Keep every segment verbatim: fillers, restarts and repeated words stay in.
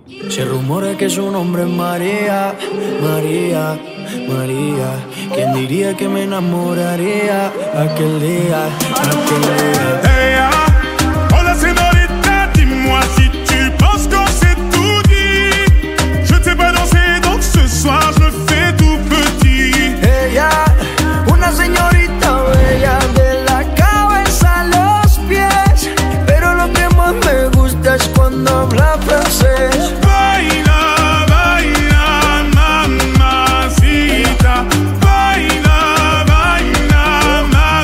Se rumora que su nombre es María, María, María. ¿Quién diría que me enamoraría aquel día, aquel día? Hey, ah, hola señorita, dis-moi si tu penses qu'on s'est tout dit. Je t'ai pas dansé, donc ce soir je le fais tout petit. Ella, una señorita bella de la cabeza a los pies, pero lo que más me gusta es cuando habla francés. Baila, baila, mamacita. Baila, baila,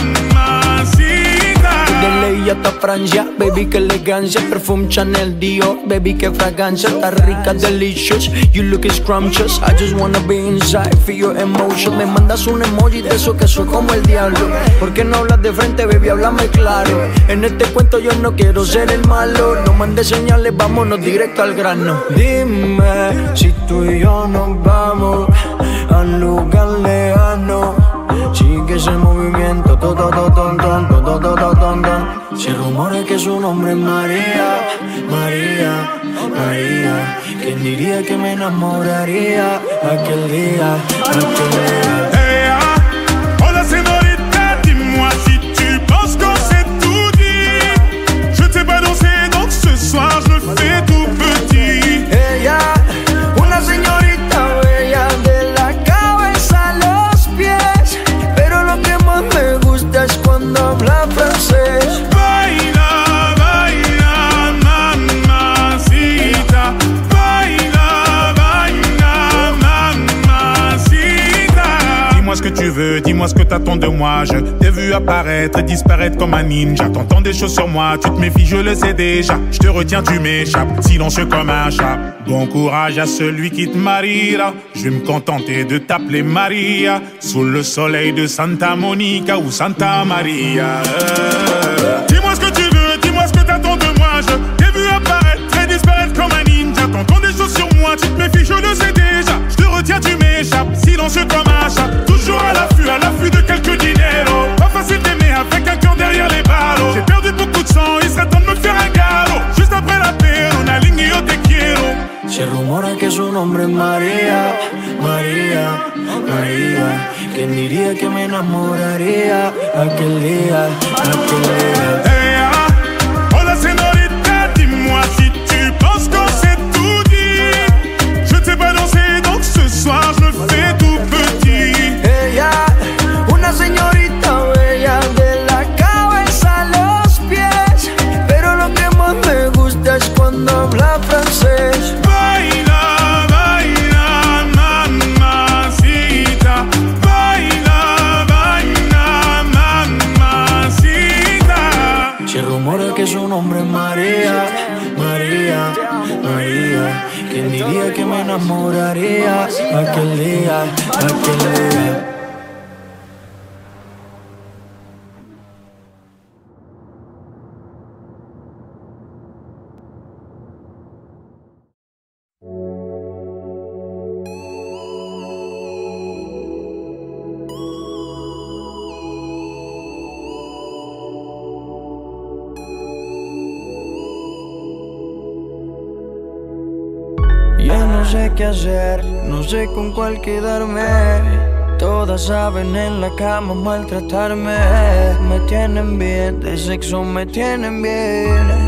mamacita. De ley hasta Francia, baby, qué elegancia. Perfume Chanel, Dior, baby, qué fragancia. Está rica, delicious, you look scrumptious. I just wanna be inside, feel your emotion. Me mandas un emoji de eso que soy como el diablo. ¿Por qué no hablas de frente, baby? Háblame claro. En este cuento yo no quiero ser el malo. No mandes señales, vámonos directo al grano. Dime si tú y yo nos vamos a un lugar lejano. Sigue ese movimiento, todo, todo, todo, todo, todo, todo, todo. Se rumora que su nombre es María, María, María. ¿Quién diría que me enamoraría aquel día, aquel día? Hey, ah, hola señorita, dis-moi si tu penses qu'on s'est tout dit. Je t'ai pas dansé, donc ce soir je le fais tout petit. Ella, una señorita bella de la cabeza a los pies, pero lo que más me gusta es cuando habla francés. Baila, baila, mamacita. Baila, baila, mamacita. Dis-moi ce que tu veux, dis-moi ce que t'attends de moi. Je t'ai vu apparaître et disparaître comme un ninja. T'entends des choses sur moi, tu te méfies, je le sais déjà. Je te retiens, tu m'échappes, silencieux comme un chat. Bon courage à celui qui te mariera. Je vais me contenter de t'appeler Maria. Sous le soleil de Santa Monica ou Santa Maria. Euh. Dis-moi ce que tu veux, dis-moi ce que t'attends de moi. Je t'ai vu apparaître et disparaître comme un ninja. T'entends des choses sur moi, tu te méfies, je le sais déjà. Je te retiens, tu m'échappes, silencieux comme un chat. Toujours à l'affût, à l'affût de quelques dinero. Pas facile d'aimer avec un cœur derrière les ballots. J'ai perdu beaucoup de sang, il serait temps de me faire un galop. Juste après la paix, on a ligné au te quiero. Se rumora que su nombre es María, María, María. ¿Quién diría que me enamoraría aquel día, aquel día? Hey, ah, hola señorita, dis-moi si tu penses qu'on s'est tout dit. Je t'ai pas dansé, donc ce soir je le fais tout petit. Ella, una señorita bella de la cabeza a los pies, pero lo que más me gusta es cuando habla francés. Baila, baila, mamacita. Baila, baila, mamacita. Se rumora que su nombre es María, María, María. ¿Quién diría que me enamoraría aquel día, aquel día? Ya no sé qué hacer, no sé con cuál quedarme. Todas saben en la cama maltratarme. Me tienen bien, de sexo me tienen bien.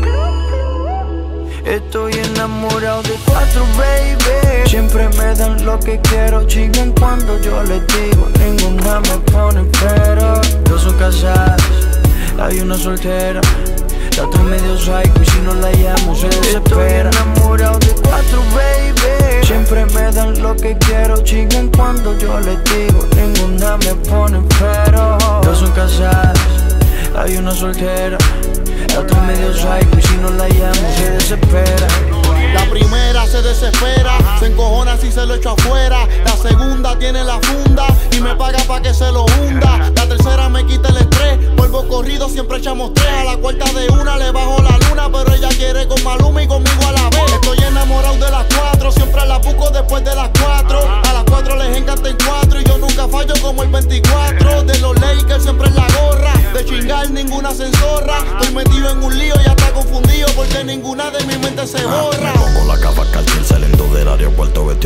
Estoy enamorado de cuatro, baby. Siempre me dan lo que quiero, chingan cuando yo les digo. Ninguna me pone pero. Dos son casadas, hay una soltera. La otra medio psycho y si no la llamo se desespera. Estoy enamorado de cuatro, baby. Siempre me dan lo que quiero, chingan cuando yo les digo. Ninguna me pone pero. Dos son casadas, hay una soltera. La otra medio psycho y si no la llamo se desespera. La primera se desespera, se encojona si se lo echo afuera. La segunda tiene la funda y me paga pa' que se lo hunda. La tercera me quita el estrés, vuelvo corrido, siempre echamos tres. A la cuarta de una le bajo la luna, pero ella quiere con Maluma y conmigo a la vez. Estoy enamorado de las cuatro, siempre la busco después de las cuatro. A las cuatro les encanta el cuatro y yo nunca fallo como el veinticuatro. De los Lakers siempre en la gorra, de chingar ninguna se enzorra. Estoy metido en un lío y hasta confundido porque ninguna de mi mente se borra. Pongo la capa cartel, se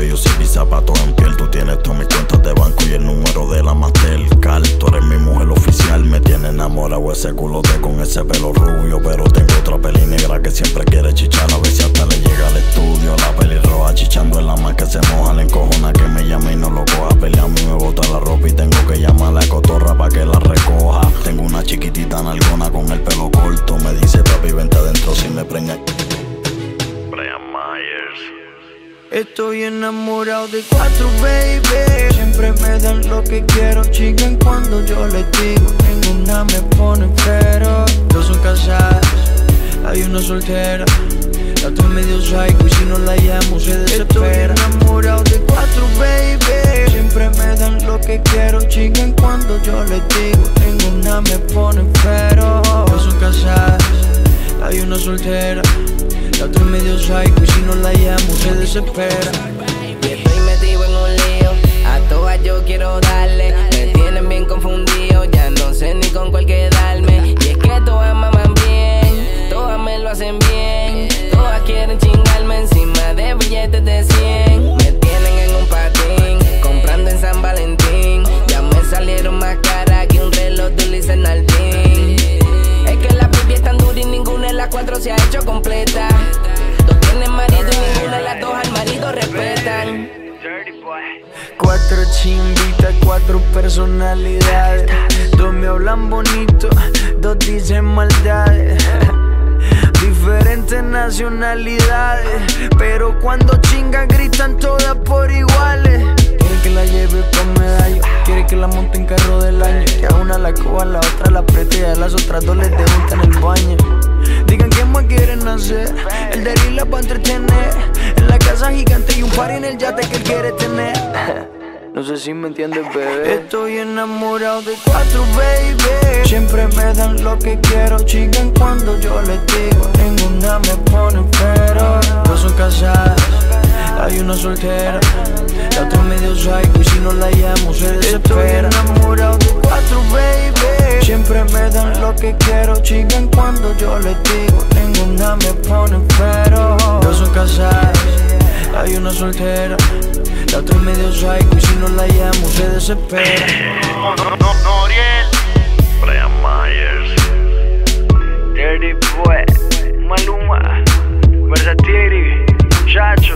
precio, yo soy mis zapatos en piel. Tú tienes todas mis cuentas de banco y el número de la Mastercard. Tú eres mi mujer oficial, me tiene enamorado ese culote con ese pelo rubio. Pero tengo otra peli negra que siempre quiere chichar, a ver si hasta le llega al estudio. La peli roja chichando en la más que se moja, le encojona que me llame y no lo coja. Pelea a mí me bota la ropa y tengo que llamar a la cotorra pa' que la recoja. Tengo una chiquitita nalgona con el pelo corto, me dice papi vente adentro si me preña. Brian Myers. Estoy enamorado de cuatro, baby. Siempre me dan lo que quiero, chiquen cuando yo les digo. Ninguna me pone pero. Dos son casadas, hay una soltera. La otra es medio psycho y si no la llamo se desespera. Estoy enamorado de cuatro, baby. Siempre me dan lo que quiero, chiquen cuando yo les digo. Ninguna me pone pero. Dos son casadas, hay una soltera. La otra es medio psycho y si no la llamo se desespera. Y estoy metido en un lío, a todas yo quiero darle. Me tienen bien confundido, ya no sé ni con cuál quedarme. Y es que todas maman bien, todas me lo hacen bien. Todas quieren chingarme encima de billetes de cien. Me tienen en un patín, comprando en San Valentín. Ya me salieron más caras que un reloj de Ulises Nardín. Es que la pipi es tan dura y ninguna de las cuatro se ha hecho completa. Dos tienen marido y ninguna de las dos al marido respetan. Cuatro chimbitas, cuatro personalidades. Dos me hablan bonito, dos dicen maldades. Diferentes nacionalidades, pero cuando chingan gritan todas por iguales. Quiere que la lleve pa' medallo, quiere que la monte en carro del año. Que a una la coja, a la otra la apriete y a las otras dos les debuta en el baño. Digan quién más quieren hacer, el de Rila pa' entretener. En la casa gigante y un party en el yate que él quiere tener. No sé si me entiendes, bebé. Estoy enamorado de cuatro, baby. Siempre me dan lo que quiero, chiquen cuando yo les digo. Ninguna me pone pero. Dos son casadas, hay una soltera. La otra es medio psycho y si no la llamo se desespera. Estoy enamorado de cuatro, baby. Siempre me dan lo que quiero, chiquen cuando yo les digo. Ninguna me pone pero. Dos son casadas, hay una soltera. La otra es medio psycho y si no la llamo se desespera. No, no, no, Noriel. Brian Myers. Dirty Boy, Maluma, Versatiri, muchachos.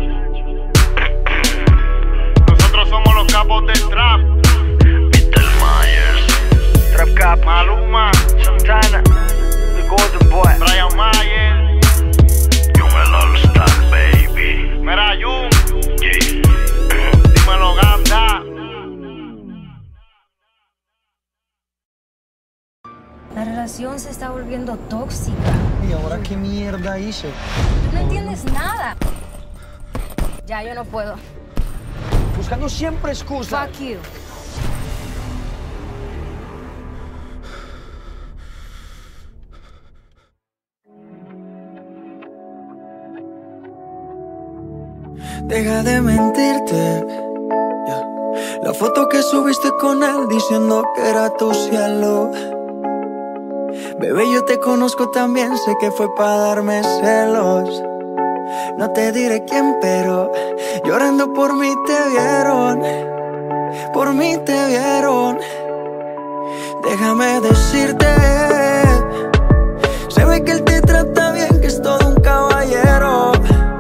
Nosotros somos los capos del trap. mister Myers. Trap Cap, Maluma, Santana, The Golden Boy, Brian Myers. Jung el All Star, baby. Mira, Jung. Yeah. Dímelo, Ganda. La relación se está volviendo tóxica. ¿Y ahora qué mierda hice? Tú no entiendes nada. Ya, yo no puedo. Buscando siempre excusas. Fuck you. Deja de mentirte. Yeah. La foto que subiste con él diciendo que era tu cielo. Bebé, yo te conozco también, sé que fue para darme celos. No te diré quién, pero llorando por mí te vieron. Por mí te vieron. Déjame decirte, se ve que él te trata bien, que es todo un caballero.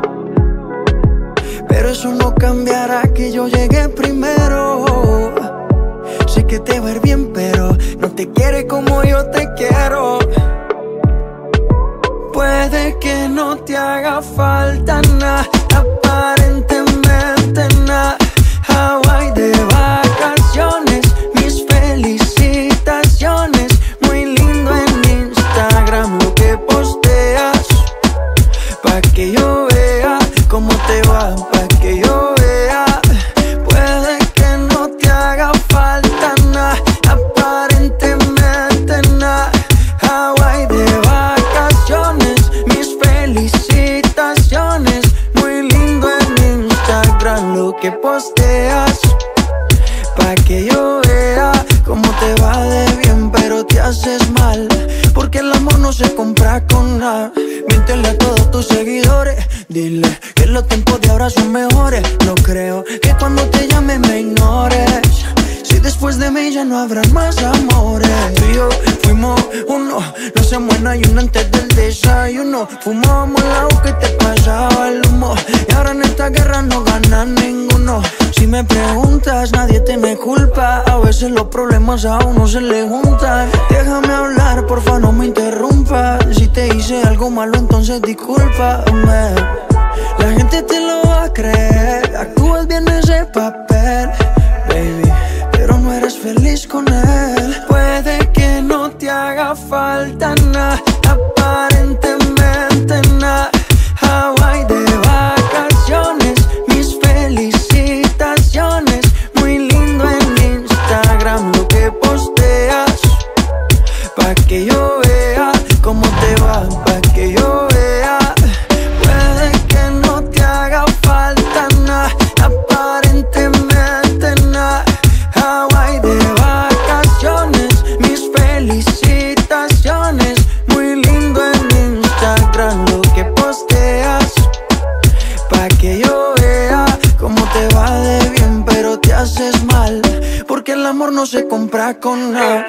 Pero eso no cambiará que yo llegué primero. Sé que te va a ir bien, pero no te quiere como yo te quiero. Puede que no te haga falta nada, aparentemente nada. Hawaii de vacaciones, mis felicitaciones. Muy lindo en Instagram lo que posteas, pa' que yo vea cómo te va, pa' que yo vea. Puede que no te haga falta nada, aparentemente nada. Hawaii de vacaciones, mis felicitaciones. Muy lindo en Instagram lo que posteas, pa' que yo vea cómo te va de bien, pero te haces mal, porque el amor no se compra con nada. Miéntele a todos tus seguidores. Dile que los tiempos de ahora son mejores. No creo que cuando te llame me ignores. Si después de mí ya no habrán más amores. Tú y yo fuimos uno, no se muera y uno antes del desayuno. Fumábamos el agua que te pasaba el humo. Y ahora en esta guerra no gana ninguno. Si me preguntas, nadie tiene culpa. A veces los problemas a uno se le juntan. Déjame hablar, porfa, no me interrumpas. Si te hice algo malo, entonces discúlpame. La gente te lo va a creer. Actúas bien ese papel, baby, pero no eres feliz con él. Puede que no te haga falta nada, aparentemente nada. Hawaii de vacaciones, mis felicitaciones. Muy lindo en Instagram lo que posteas, pa' que yo vea cómo te va, pa' que yo vea. Puede que no te haga falta nada, aparentemente nada. Hawaii de vacaciones, mis felicitaciones. Muy lindo en Instagram lo que posteas, pa' que yo vea cómo te va de bien, pero te haces mal, porque el amor no se compra con nada.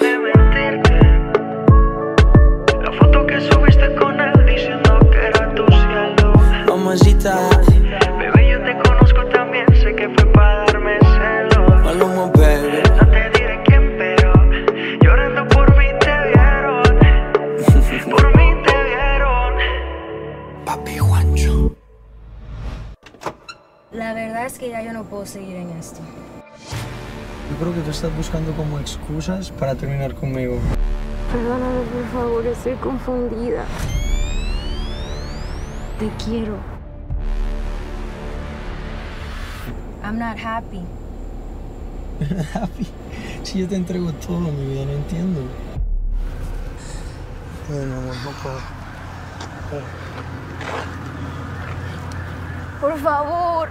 La foto que subiste con él diciendo que era tu cielo. Mamacita, Bebé, yo te conozco también, sé que fue para darme celos. Maluma, baby. No te diré quién, pero llorando por mí te vieron. Por mí te vieron. Papi Juancho. La verdad es que ya yo no puedo seguir en esto. Yo creo que tú estás buscando como excusas para terminar conmigo. Perdóname, por favor, estoy confundida. Te quiero. I'm not happy. Happy. Si yo te entrego todo, mi vida, no entiendo. Ay, mi amor, no puedo. Por favor.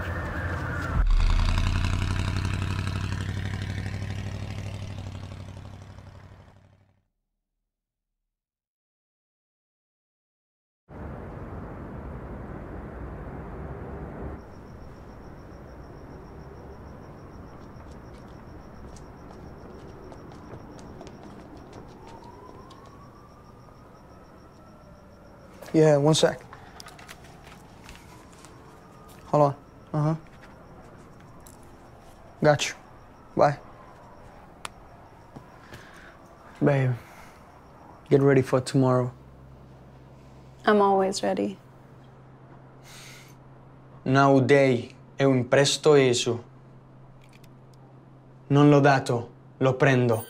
Yeah, one sec. Hold on. Uh-huh. Got you. Bye. Babe, get ready for tomorrow. I'm always ready. Nowadays, eu impresto isso. Non l'ho dato, lo prendo.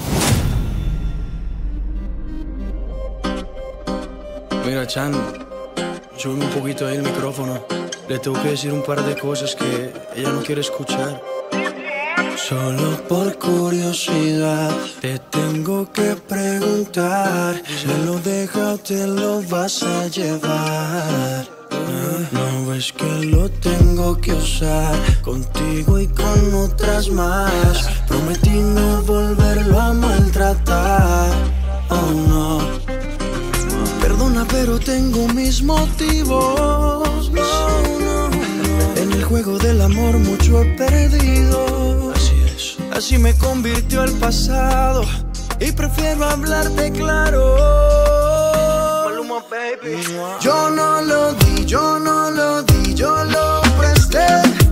Mira, Chan, sube un poquito ahí el micrófono. Le tengo que decir un par de cosas que ella no quiere escuchar. Solo por curiosidad te tengo que preguntar. ¿Me lo deja o te lo vas a llevar? No ves que lo tengo que usar contigo y con otras más. Prometí no volverlo a maltratar. Oh no. Perdona, pero tengo mis motivos. No, no, no. En el juego del amor mucho he perdido. Así es. Así me convirtió el pasado y prefiero hablarte claro. Maluma, baby. Yo no lo di, yo no lo di, yo lo presté.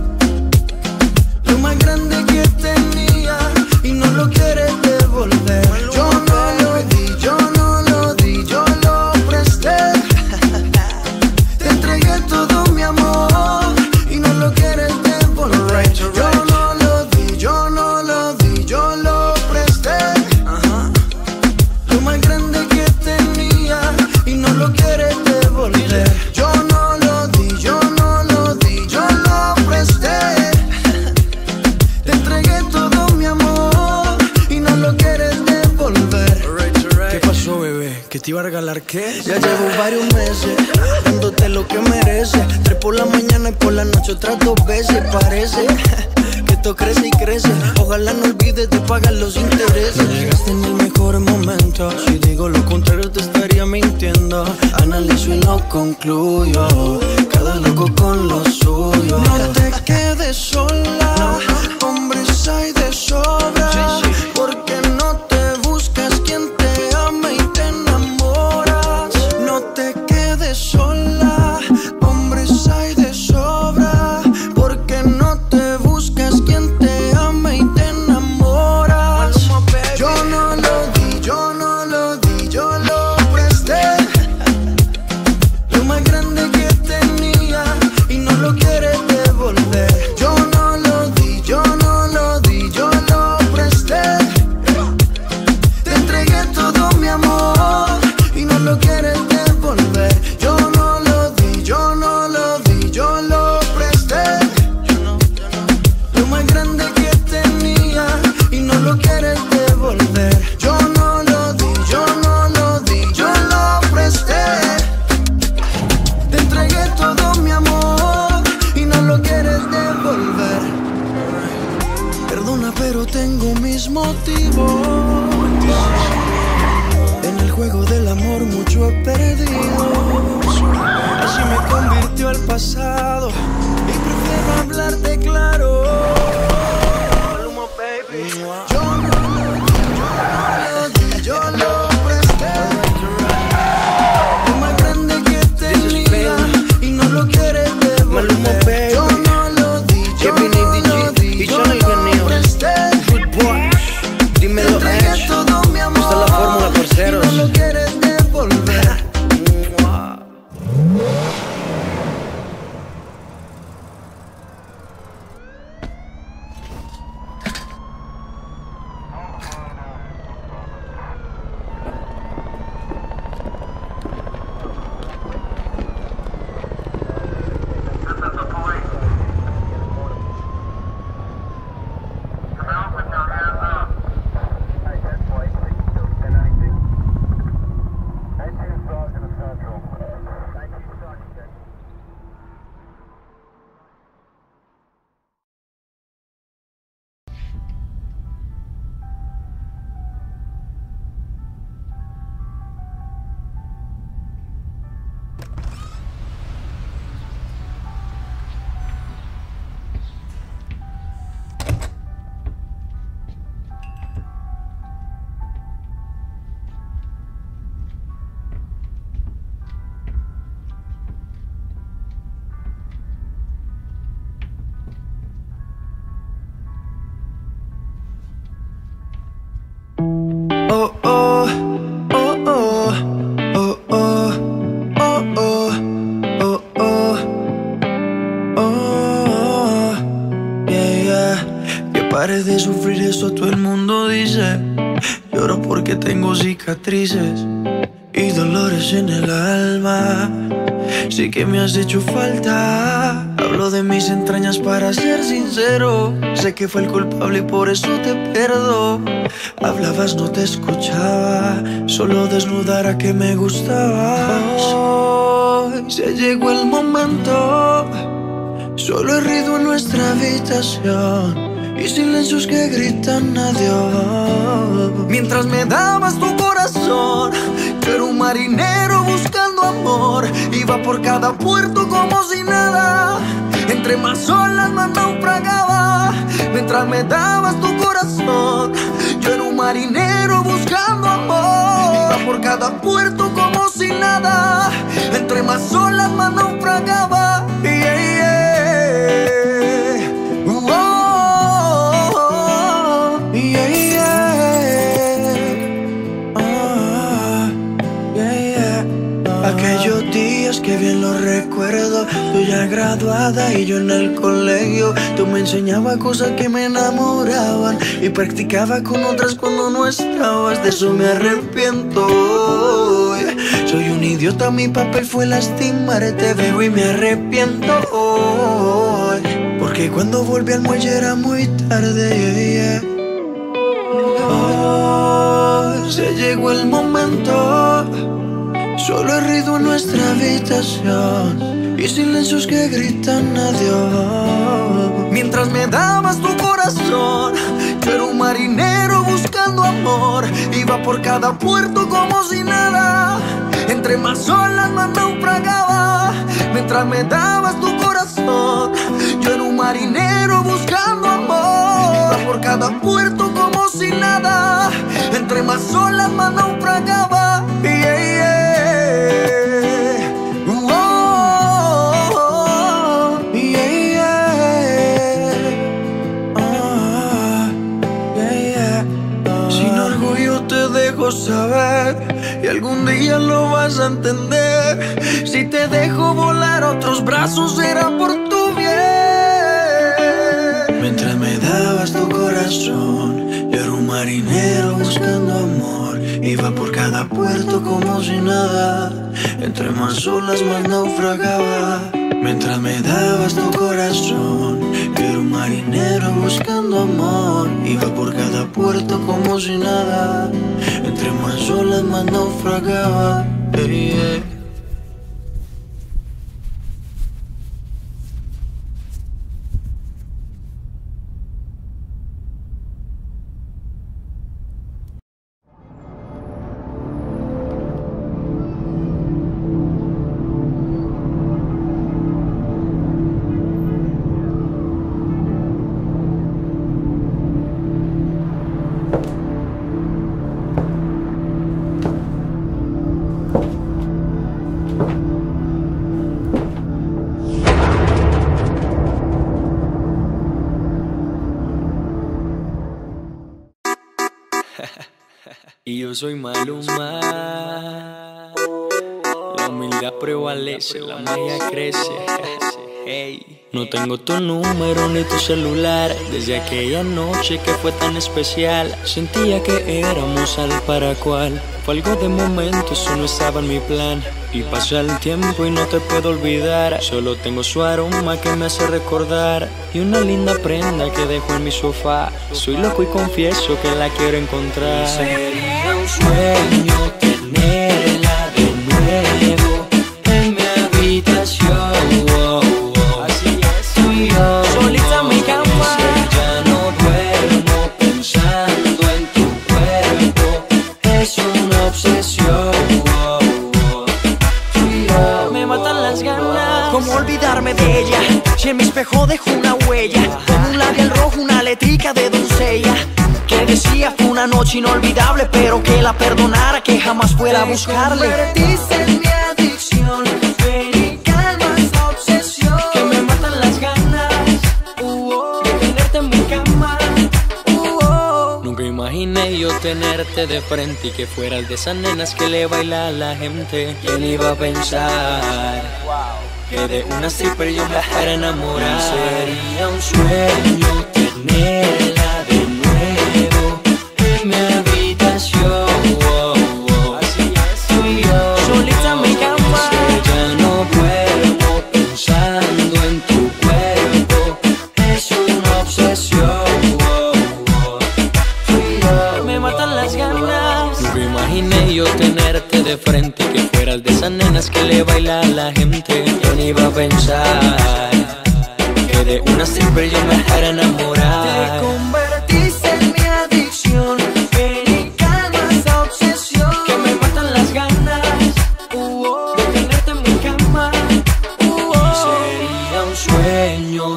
Lo más grande que tenía y no lo quieres devolver. Yo no lo di, yo no lo di, yo lo presté. Te entregué todo mi amor y no lo quieres devolver. Yo no lo di, yo no lo di, yo lo presté. Lo más grande que tenía y no lo quieres devolver. Yo no lo di, yo no lo di, yo lo presté. Te entregué todo mi amor y no lo quieres devolver. ¿Qué pasó, bebé? ¿Que te iba a regalar qué? Ya llevo varios meses dándote lo que mereces. Tres por la mañana y por la noche otras dos veces. Parece que esto crece y crece. Ojalá no olvides de pagar los intereses. Llegaste en el mejor momento. Si digo lo contrario te estaría mintiendo. entiendo, analizo y lo concluyo. Cada loco con lo suyo. No te quedes sola, hombres hay de sobra. Porque no te buscas quien te ama y te enamoras. No te quedes sola, hombres hay de sobra. Porque no te buscas quien te ama y te enamoras. Yo no lo di, yo no lo di, yo lo presté. Lo más grande que tenía y no lo quieres devolver. Yo no lo di, yo no lo di, yo lo presté. Te entregué todo mi amor y no lo quieres devolver. Yo no lo di, yo no lo di, yo lo presté. Lo más grande que tenía y no lo quieres devolver. Yo no lo di, yo no lo di, yo lo presté. Te entregué todo mi amor y no lo quieres devolver. Perdona, pero tengo mis motivos. En el juego del amor mucho he perdido. Así me convirtió el pasado y prefiero hablarte claro. Maluma, baby. Yo no lo di, yo lo presté. Lo más grande que tenía y no lo quieres devolver. Yo no lo di, yo no lo di, yo lo presté. Dímelo, Te entregué Ash. todo mi amor Esta es la fórmula, parceros. y no lo quieres devolver. Oh, oh, oh, oh, oh, oh, oh, oh, oh, oh, oh, yeah, yeah. Que pare de sufrir, eso todo el mundo dice. Lloro porque tengo cicatrices y dolores en el alma. Sí que me has hecho falta. Hablo de mis entrañas para ser sincero. Sé que fue el culpable y por eso te perdo. Hablabas, no te escuchaba. Solo desnudar a que me gustabas. Hoy se llegó el momento. Solo he ruido en nuestra habitación y silencios que gritan adiós. Mientras me dabas tu corazón, yo era un marinero buscando amor. Iba por cada puerto como si nada. Entre más olas más naufragaba. Mientras me dabas tu corazón, yo era un marinero buscando amor. Iba por cada puerto como si nada. Entre más olas más naufragaba. Yeah, yeah. Uh, oh, oh, yeah, yeah. Oh, yeah, yeah. Aquellos días que bien los recuerdo. Tú ya graduada y yo en el colegio. Tú me enseñabas cosas que me enamoraban y practicaba con otras cuando no estabas. De eso me arrepiento. Soy un idiota, mi papel fue lastimarte. Te veo y me arrepiento. Porque cuando volví al muelle era muy tarde. Oh, se llegó el momento. Solo he ruido en nuestra habitación y silencios que gritan adiós. Mientras me dabas tu corazón, Yo era un marinero buscando amor, iba por cada puerto como si nada. Entre más olas más naufragaba, mientras me dabas tu corazón. Yo era un marinero buscando amor, iba por cada puerto como si nada. Entre más olas más naufragaba. Yeah, yeah. Oh, oh, yeah, yeah. Oh, yeah, yeah. Oh. Sin orgullo te dejo saber, y algún día lo vas a entender. Si te dejo volar a otros brazos será por tu bien. Mientras me dabas tu corazón, yo era un marinero buscando amor, iba por cada puerto como si nada. Entre más olas más naufragaba. Mientras me dabas tu corazón, yo era un marinero buscando amor, iba por cada puerto como si nada. Entre más olas más naufragaba. Hey, yeah. Y yo soy Maluma. La humildad prevalece, la magia crece. Hey. No tengo tu número ni tu celular desde aquella noche que fue tan especial. Sentía que éramos al para cual. Fue algo de momento, eso no estaba en mi plan. Y pasa el tiempo y no te puedo olvidar. Solo tengo su aroma que me hace recordar, y una linda prenda que dejo en mi sofá. Soy loco y confieso que la quiero encontrar. Sería un sueño tenerla de nuevo en mi habitación. Oh, oh. Así es, tú y yo, solita en mi cama. Ya no duermo pensando en tu cuerpo, es una obsesión. Oh, oh. Tú y yo, me matan las ganas. ¿Cómo olvidarme de ella? Si en mi espejo dejo una huella, con un labial rojo, una letrica de doncella que decía fue una noche inolvidable, pero que la perdonara, que jamás fuera a buscarle. Te convertiste en mi adicción, ven y calma esa obsesión que me matan las ganas uh, oh, de tenerte en mi cama. Uh, oh. Nunca imaginé yo tenerte de frente y que fueras de esas nenas que le baila a la gente. ¿Quién iba a pensar que de una stripper yo me fuera a enamorar? Sería un sueño tenerla de nuevo en mi habitación. Oh, oh. Así es, tú y yo, solita en mi cama. Ya no duermo pensando en tu cuerpo, es una obsesión. Oh, oh. Tú y yo, me matan las ganas. Nunca imaginé yo tenerte de frente, que fueras de esas nenas que le baila a la gente. ¿Quién iba a pensar que de una stripper yo me fuera a enamorar? Te convertiste en mi adicción, ven y calma esa obsesión que me matan las ganas uh, oh, de tenerte en mi cama. Uh, oh. Sería un sueño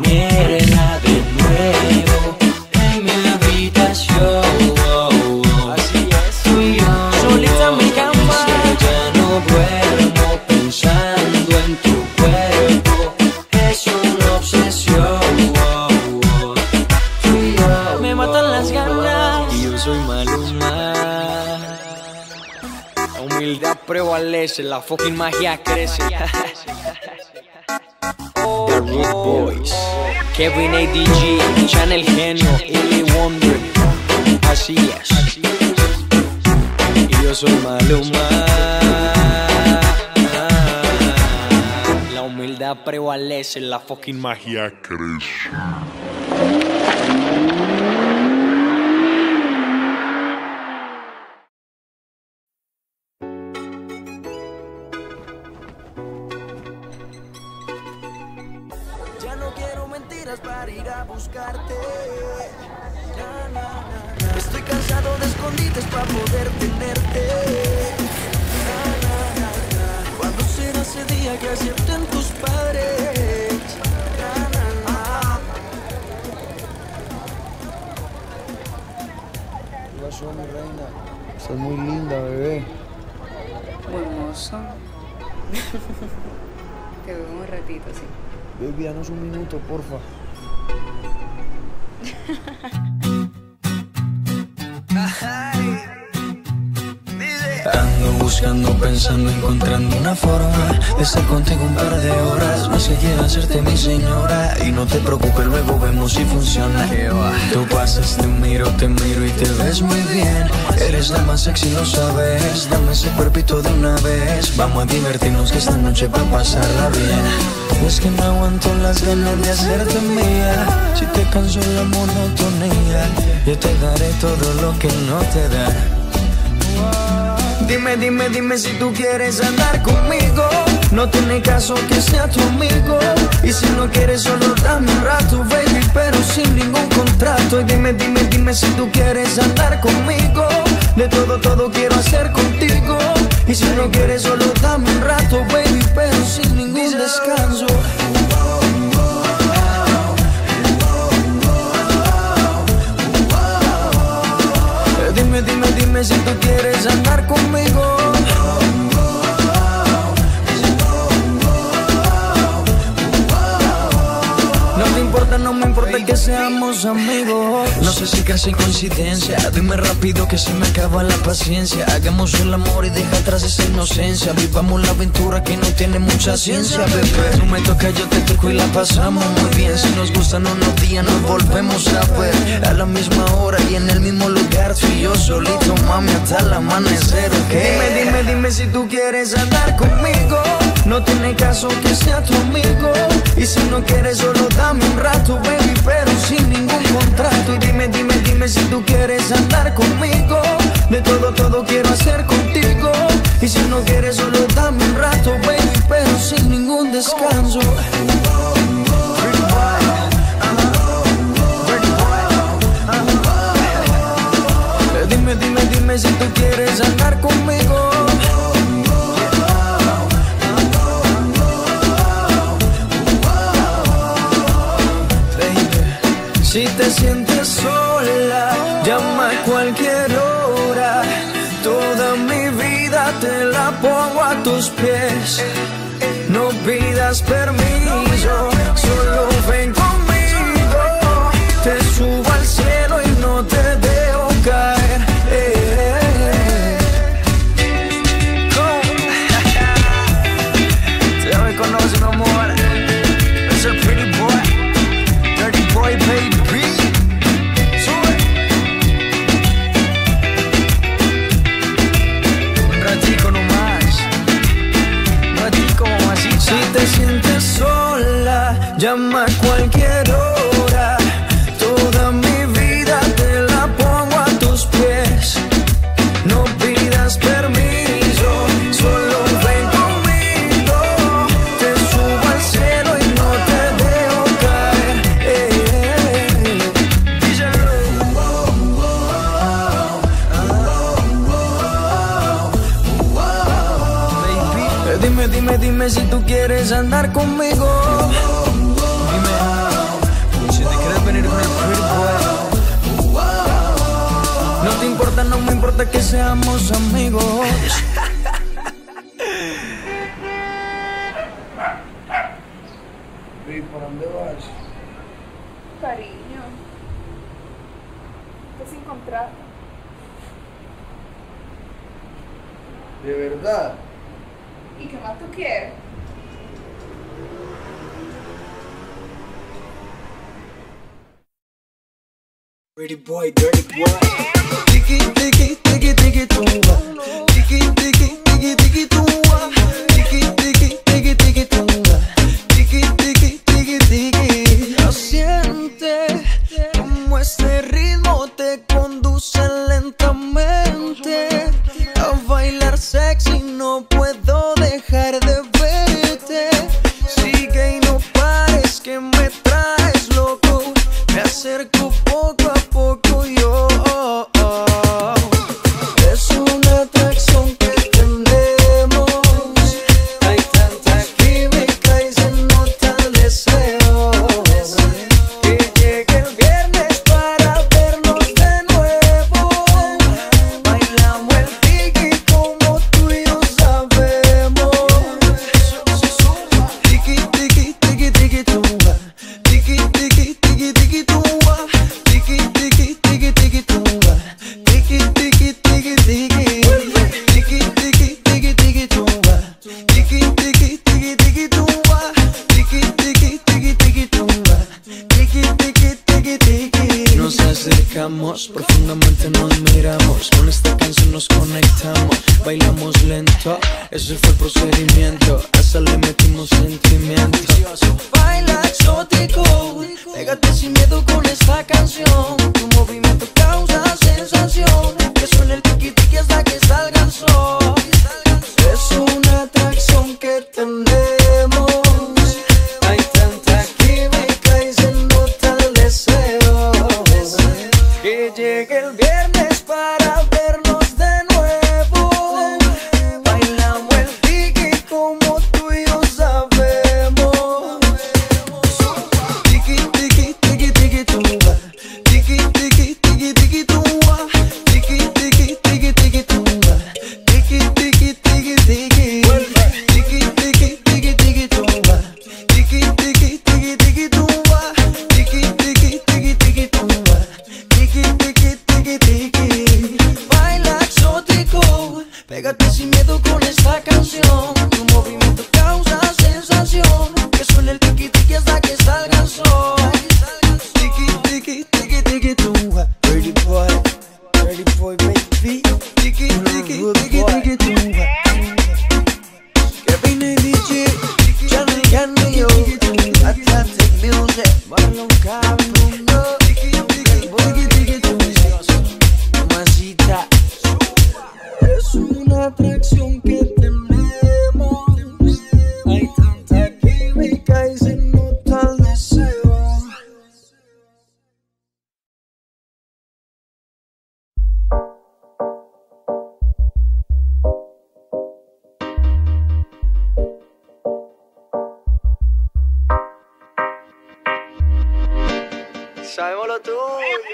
tenerla de nuevo en mi habitación. Oh, oh. Así es, tú y yo, solita en mi cama. Ya no duermo pensando en tu cuerpo, es una obsesión. Oh, oh. Tú y yo, me matan las ganas. Y yo soy Maluma. La humildad prevalece, la fucking magia crece. The Root Boys, Kevin A D G, Channel Genio, Illy Wonder. Así es. Y yo soy Maluma. La humildad prevalece, la fucking magia crece. Ya no quiero mentiras para ir a buscarte. Estoy cansado de escondites para poder tenerte. ¿Cuándo será ese día que acepten tus padres? ¿Qué pasó, mi reina? Estás muy linda, bebé. Buen mozo. Te veo un ratito, sí. Baby, danos un minuto, porfa. Ando buscando, pensando, encontrando una forma de estar contigo un par de horas. Más que quiero hacerte mi señora. Y no te preocupes, luego vemos si funciona. Tú pasas, te miro, te miro y te ves muy bien. Eres la más sexy, lo sabes. Dame ese cuerpito de una vez. Vamos a divertirnos que esta noche va a pasarla bien. Es que no aguanto las ganas de hacerte mía. Si te canso la monotonía, yo te daré todo lo que no te da. Dime, dime, dime si tú quieres andar conmigo. No tiene caso que sea tu amigo. Y si no quieres solo dame un rato, baby, pero sin ningún contrato. Y dime, dime, dime si tú quieres andar conmigo. De todo, todo quiero hacer contigo. Y si no quieres solo dame un rato, baby, pero sin ningún descanso. Dime, dime, dime si tú quieres andar conmigo. No te importa, no me importa que seamos amigos. No sé si casi coincidencia. Dime rápido que se me acaba la paciencia. Hagamos el amor y deja atrás esa inocencia. Vivamos la aventura que no tiene mucha ciencia, bebé. Tú me tocas, yo te toco y la pasamos muy bien. Si nos gustan unos días nos volvemos a ver. A la misma hora y en el mismo lugar. Tú y yo solito, mami, hasta el amanecer, ¿ok? Dime, dime, dime si tú quieres andar conmigo. No tiene caso que sea tu amigo. Y si no quieres solo dame un rato, baby, pero sin ningún contrato. Y dime, dime, dime si tú quieres andar conmigo. De todo, todo quiero hacer contigo. Y si no quieres solo dame un rato, baby, pero sin ningún descanso. Dime, dime, dime si tú quieres andar conmigo. Si te sientes sola, llama a cualquier hora. Toda mi vida te la pongo a tus pies. No pidas permiso, solo ven conmigo. Te subo al cielo y no te dejo caer. Eh. Ya me conoces, mi amor. Es el pretty boy, dirty boy, baby. Si te sientes sola, llama a cualquier hora. Toda mi vida te la pongo a tus pies. No pidas permiso, solo ven conmigo. Te subo al cielo y no te dejo caer. Eh, eh, eh. Díselo. Baby, dime, dime, dime si tú quieres andar conmigo. Dime si te quieres venir con el pretty boy. No te importa, no me importa que seamos amigos. ¿Y por dónde vas? Cariño, estás sin contrato. ¿De verdad? ¿Y qué más tú quieres? Pretty boy, dirty boy. Tiki, tiki, tiki, tiki, tumba. Tiki, tiki, tiki, tiki, tumba. Tiki, tiki, tiki, tiki, tumba. Tiki, tiki, tiki, tiki. Lo siente como este ritmo te conduce lentamente a bailar sexy. No puedo dejar de verte. Sigue y no pares que me traes loco. Me acerco poco a poco respiramos, profundamente nos miramos. Con esta canción nos conectamos, bailamos lento, ese fue el procedimiento. Hasta le metimos sentimiento. Baila exótico, pégate sin miedo con esta canción. Tu movimiento causa sensación, que suene el tiki tiki hasta que salga el sol. Es una atracción que tenemos. Hay tanta química y se nota el deseo. Que llegue el viernes para vernos de nuevo. Bailamos el tiki como tú y yo sabemos. Tiki tiki tiki tiki tumba. Tiki tiki tiki tiki tumba. Tiki tiki tiki tiki tumba. Tiki tiki tiki tiki. Tiki tiki tiki tiki tumba. Tiki tiki tiki tiki tumba. Tiki tiki tiki tiki tumba. Tiki tiki tiki tiki. Baila exótico, pégate sin miedo con esta canción. Tu movimiento causa sensación, que suene el tiki tiki hasta que salga el sol. Tiki tiki tiki tiki tumba. Dirty boy, dirty boy baby. Tiki tiki tiki tiki tumba. Kevin A D J, Johnny Candy, yo. Atlantic Music, Marlon Cabruno. Tiki tiki tiki tiki tumba. Mamacita. Es una atracción que tenemos. Hay tanta química y se nota el deseo. Sabemos lo tuyo.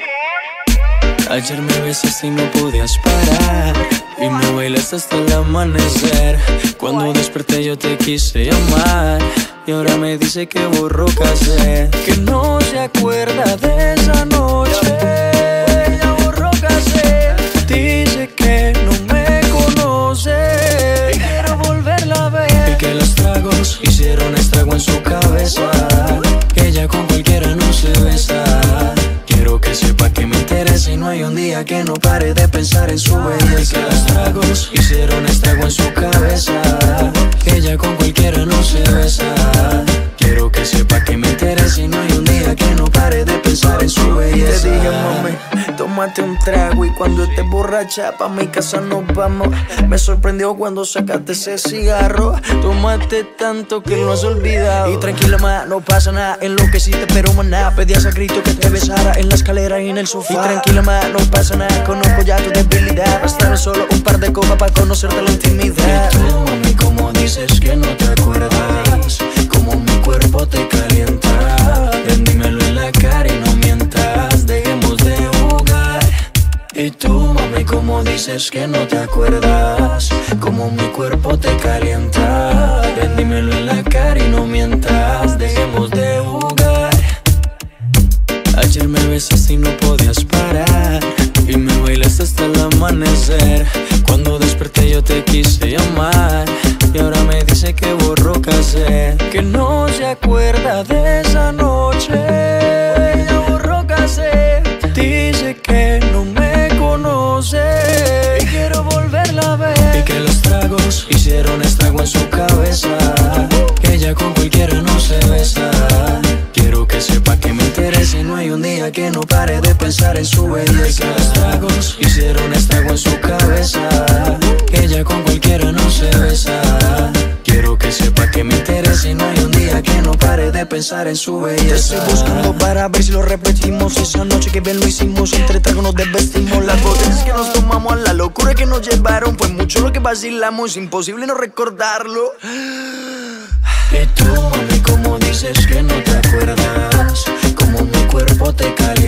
Ayer me besaste y no podías parar, y me bailaste hasta el amanecer. Cuando desperté yo te quise llamar, y ahora me dice que borró casé, que no se acuerda de esa noche. Ya borró casé. Dice que no me conoce, y quiero volverla a ver. Y que los tragos hicieron estrago en su cabeza, que ella con cualquiera no se besa. Quiero que sepa que me interesa y no hay un día que no pare de pensar en su belleza. Que los tragos hicieron estrago en su cabeza, que ella con cualquiera no se besa. Quiero que sepa que me interesa y no hay un día que no pare de pensar en su belleza. Te dije, mami, tómate un trago y cuando estés borracha pa' mi casa nos vamos. Me sorprendió cuando sacaste ese cigarro. Tómate tanto que lo has olvidado. Y tranquila, ma, no pasa nada, enloqueciste pero maná. Pedías a grito que te besara en la escalera y en el sofá. Y tranquila, ma, no pasa nada, conozco ya tu debilidad. Bastaron solo un par de copas para conocerte la intimidad. Y tú, mami, como dices que no te acuerdas, como mi cuerpo te calienta. Ven, dímelo en la cara y no mientas, dejemos de jugar. Y tú, mami, como dices que no te acuerdas, como mi cuerpo te calienta. Ven, dímelo en la cara y no mientas, dejemos de jugar. Ayer me besaste y no podías parar, y me bailaste hasta el amanecer. Cuando desperté yo te quise llamar, y ahora me dice que borró casé, que no se acuerda de esa noche. Ya borró casé. Dice que no me conoce, y quiero volverla a ver. Y que los tragos hicieron estrago en su cabeza, que ella con cualquiera no se besa. Quiero que sepa que me interesa y no hay un día que no pare de pensar en su belleza. Que los tragos hicieron estrago en su cabeza, que ella con cualquiera no se besa. Quiero que sepa que me interesa y no hay un día que no pare de pensar en su belleza. Te estoy buscando para ver si lo repetimos. Esa noche que bien lo hicimos, entre tragos nos desvestimos. Las botellas que nos tomamos, la locura que nos llevaron, fue mucho lo que vacilamos, imposible no recordarlo. Y tú, mami, como dices que no te acuerdas, como mi cuerpo te calienta.